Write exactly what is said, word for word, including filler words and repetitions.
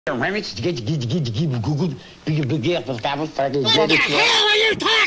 Remix to get to get to get to get Google big big for travel for the What the hell are you talking